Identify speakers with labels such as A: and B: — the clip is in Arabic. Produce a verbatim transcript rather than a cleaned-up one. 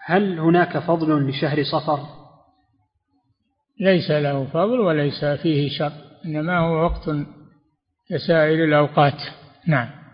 A: هل هناك فضل لشهر صفر؟
B: ليس له فضل وليس فيه شر، إنما هو وقت كسائر الأوقات. نعم.